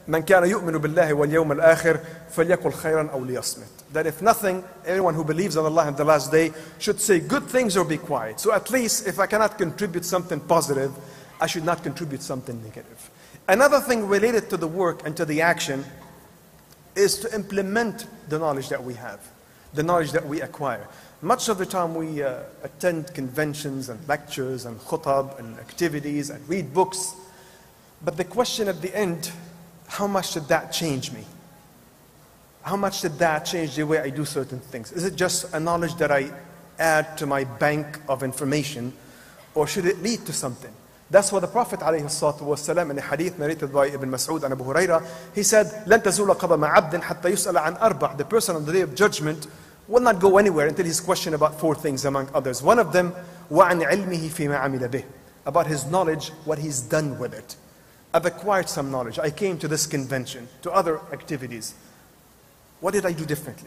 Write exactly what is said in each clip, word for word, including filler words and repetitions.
من كان يؤمن بالله واليوم الآخر فليقل خيرا أو ليصمت. That if nothing, anyone who believes in Allah and the last day should say good things or be quiet. So at least if I cannot contribute something positive, I should not contribute something negative. Another thing related to the work and to the action is to implement the knowledge that we have, the knowledge that we acquire. Much of the time we uh, attend conventions and lectures and khutab and activities and read books. But the question at the end, how much did that change me? How much did that change the way I do certain things? Is it just a knowledge that I add to my bank of information, or should it lead to something? That's what the Prophet ﷺ in a hadith narrated by Ibn Mas'ud and Abu Huraira, he said, لَن تَزُولَ قَدَمَ عَبْدٍ حَتَّى يُسْأَلَ عَنْ أَرْبَعٍ. The person on the day of judgment will not go anywhere until he's questioned about four things among others. One of them, وَعَنْ عِلْمِهِ فِي مَا عَمِلَ بِهِ. About his knowledge, what he's done with it. I've acquired some knowledge. I came to this convention, to other activities. What did I do differently?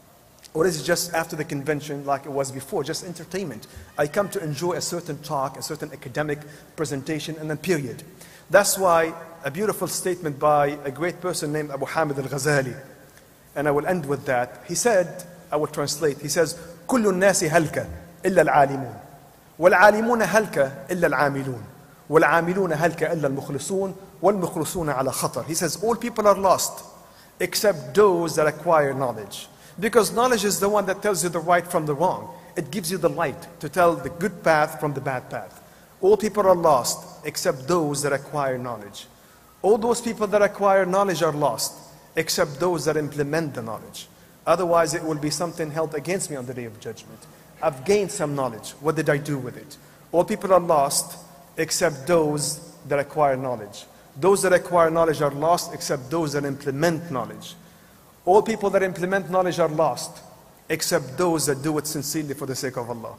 Or is it just after the convention like it was before, just entertainment? I come to enjoy a certain talk, a certain academic presentation, and then period. That's why a beautiful statement by a great person named Abu Hamid al-Ghazali, and I will end with that. He said, I will translate, he says, كل الناس هلكة إلا العالمون والعالمون هلكة إلا العاملون والعاملون هلكة إلا المخلصون والمخلصون على خطر. He says, all people are lost except those that acquire knowledge. Because knowledge is the one that tells you the right from the wrong. It gives you the light to tell the good path from the bad path. All people are lost except those that acquire knowledge. All those people that acquire knowledge are lost except those that implement the knowledge. Otherwise it will be something held against me on the day of judgment. I've gained some knowledge. What did I do with it? All people are lost except those that acquire knowledge. Those that acquire knowledge are lost except those that implement knowledge. All people that implement knowledge are lost except those that do it sincerely for the sake of Allah.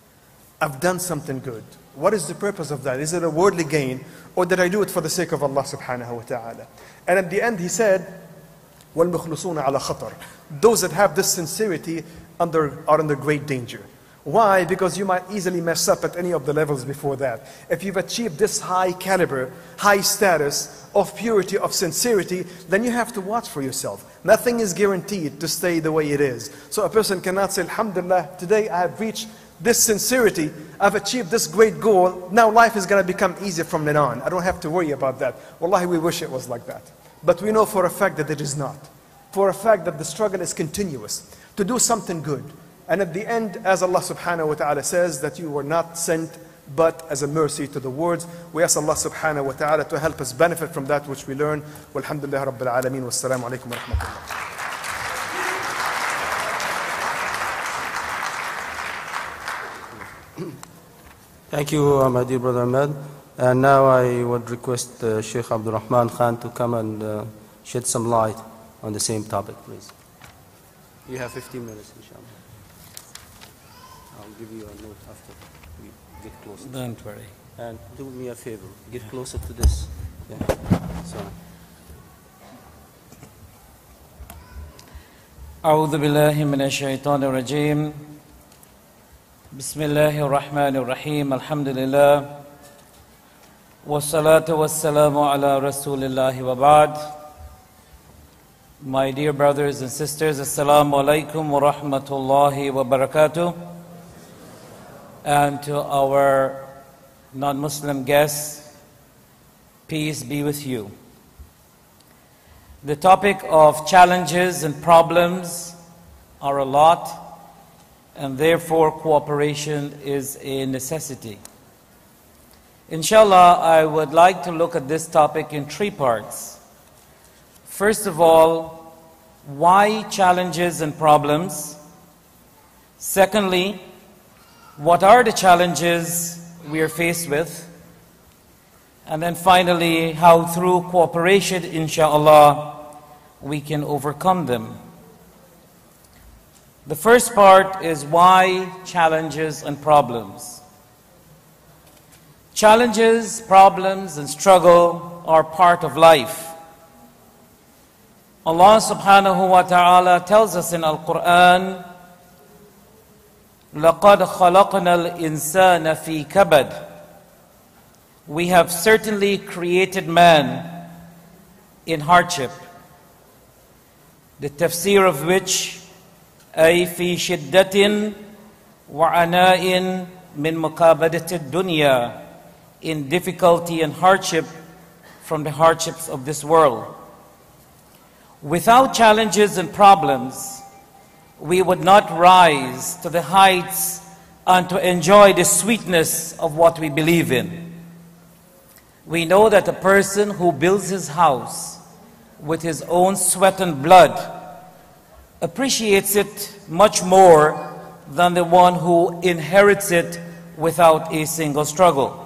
I've done something good. What is the purpose of that? Is it a worldly gain, or did I do it for the sake of Allah subhanahu wa ta'ala? And at the end he said, وَالْمُخْلُصُونَ عَلَى خَطَرٍ. Those that have this sincerity under, are under great danger. Why? Because you might easily mess up at any of the levels before that. If you've achieved this high caliber, high status of purity, of sincerity, then you have to watch for yourself. Nothing is guaranteed to stay the way it is. So a person cannot say, Alhamdulillah, today I have reached this sincerity, I've achieved this great goal, now life is going to become easier from then on. I don't have to worry about that. Wallahi, we wish it was like that. But we know for a fact that it is not. For a fact that the struggle is continuous to do something good. And at the end, as Allah subhanahu wa ta'ala says, that you were not sent but as a mercy to the world. We ask Allah subhanahu wa ta'ala to help us benefit from that which we learn. Walhamdulillah Rabbil Alameen. Wassalamu alaikum wa rahmatullah. Thank you, uh, my dear brother Ahmed. And now I would request uh, Sheikh Abdul Rahman Khan to come and uh, shed some light on the same topic, please. You have fifteen minutes, inshallah. I'll give you a note after we get closer. Don't worry. And do me a favor, get closer to this. Yeah. Sorry. أعوذ بالله من الشيطان الرجيم. بسم الله الرحمن الرحيم. الحمد لله والصلاة والسلام على رسول الله وبعد. My dear brothers and sisters, Assalamu alaikum wa rahmatullahi wa barakatuh. And to our non-Muslim guests, peace be with you. The topic of challenges and problems are a lot, and therefore cooperation is a necessity. Inshallah, I would like to look at this topic in three parts. First of all, why challenges and problems? Secondly, what are the challenges we are faced with? And then finally, how through cooperation, inshallah, we can overcome them. The first part is why challenges and problems. Challenges, problems, and struggle are part of life. Allah subhanahu wa ta'ala tells us in Al-Quran, لَقَدْ خَلَقْنَا الْإِنسَانَ فِي كَبَدٍ. We have certainly created man in hardship. The tafsir of which أي في شدة وعناء من مكابدة الدنيا, in difficulty and hardship from the hardships of this world. Without challenges and problems, we would not rise to the heights and to enjoy the sweetness of what we believe in. We know that a person who builds his house with his own sweat and blood appreciates it much more than the one who inherits it without a single struggle.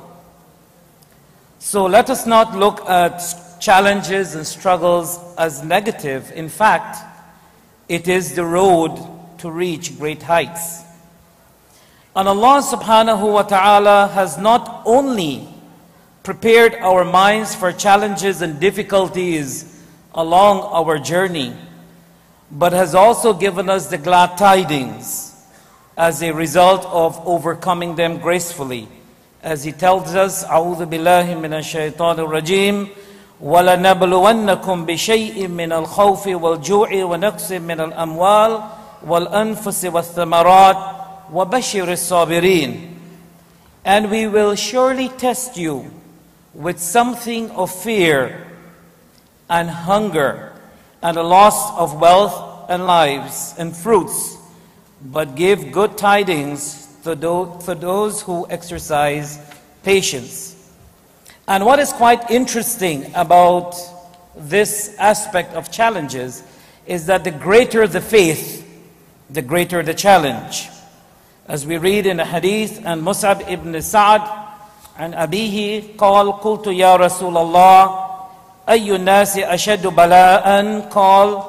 So let us not look at challenges and struggles as negative. In fact, it is the road to reach great heights. And Allah subhanahu wa ta'ala has not only prepared our minds for challenges and difficulties along our journey, but has also given us the glad tidings as a result of overcoming them gracefully. As He tells us, أعوذ بالله من الشيطان الرجيم وَلَنَبْلُوَنَّكُمْ بِشَيْءٍ مِّنَ الْخَوْفِ وَالْجُوعِ وَنَقْصٍ مِّنَ الْأَمْوَالِ وَالْأَنفُسِ وَالثَّمَرَاتِ وَبَشِّرِ الصَّابِرِينَ. And we will surely test you with something of fear and hunger and a loss of wealth and lives and fruits, but give good tidings to those who exercise patience. And what is quite interesting about this aspect of challenges is that the greater the faith, the greater the challenge. As we read in a hadith, and Mus'ab ibn Sa'd and Abihi قال قلت يا رسول الله أي الناس أشد بلاء قال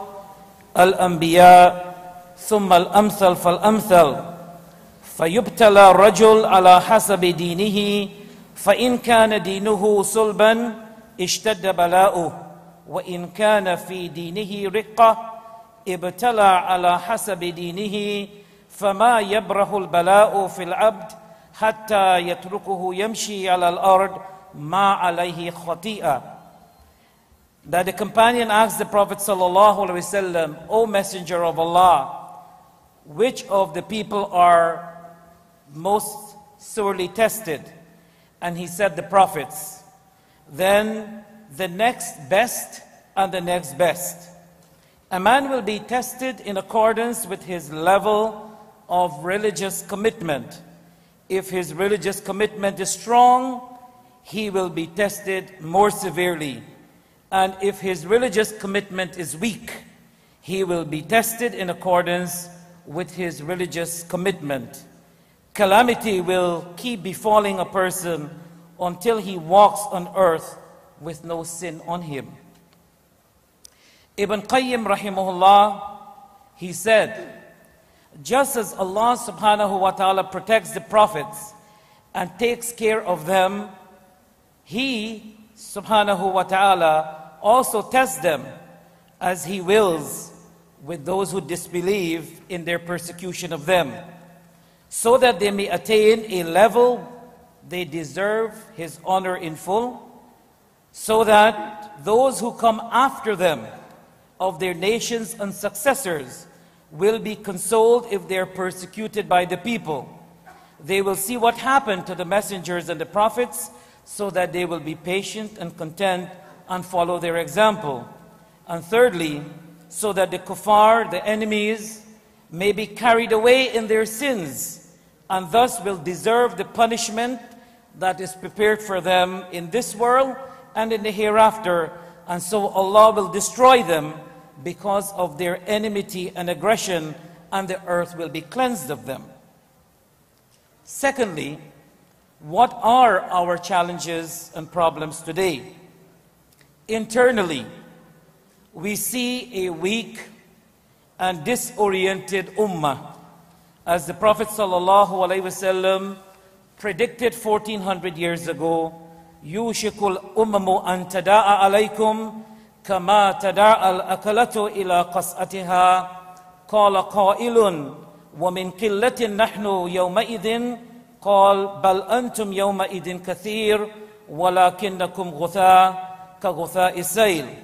الأنبياء ثم الأمثل فالأمثل فيبتلى الرجل على حسب دينه فإن كان دينه صلبا اشتد بلاؤه وإن كان في دينه رقة ابتلى على حسب دينه فما يبره البلاء في العبد حتى يتركه يمشي على الأرض ما عليه خطيئة. That the companion asked the Prophet sallallahu alaihi wasallam, O Messenger of Allah, which of the people are most sorely tested? And he said, the prophets. Then the next best and the next best. A man will be tested in accordance with his level of religious commitment. If his religious commitment is strong, he will be tested more severely. And if his religious commitment is weak, he will be tested in accordance with his religious commitment. Calamity will keep befalling a person until he walks on earth with no sin on him. Ibn Qayyim rahimahullah, he said, just as Allah subhanahu wa ta'ala protects the prophets and takes care of them, He subhanahu wa ta'ala also tests them as He wills with those who disbelieve in their persecution of them, so that they may attain a level they deserve His honor in full, so that those who come after them of their nations and successors will be consoled if they are persecuted by the people. They will see what happened to the messengers and the prophets, so that they will be patient and content and follow their example. And thirdly, so that the kuffar, the enemies, may be carried away in their sins, and thus will deserve the punishment that is prepared for them in this world and in the hereafter. And so Allah will destroy them because of their enmity and aggression, and the earth will be cleansed of them. Secondly, what are our challenges and problems today? Internally, we see a weak and disoriented ummah. As the Prophet sallallahu alaihi wasallam predicted fourteen hundred years ago, yushikul ummamu an tada'a alaykum kama tada'a al-akalatu ila qas'atiha qala qailun wa min qillatin nahnu yawma'idhin قال بل أنتم يومئذ كثير ولكنكم غثاء كغثاء السيل.